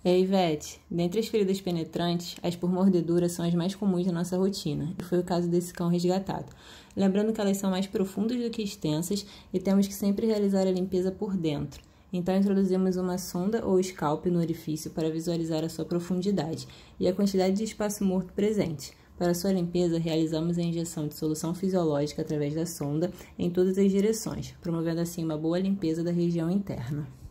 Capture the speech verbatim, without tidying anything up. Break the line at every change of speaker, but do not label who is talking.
Ei, Ivete, dentre as feridas penetrantes, as por mordedura são as mais comuns da nossa rotina, e foi o caso desse cão resgatado. Lembrando que elas são mais profundas do que extensas e temos que sempre realizar a limpeza por dentro. Então, introduzimos uma sonda ou scalp no orifício para visualizar a sua profundidade e a quantidade de espaço morto presente. Para sua limpeza, realizamos a injeção de solução fisiológica através da sonda em todas as direções, promovendo assim uma boa limpeza da região interna.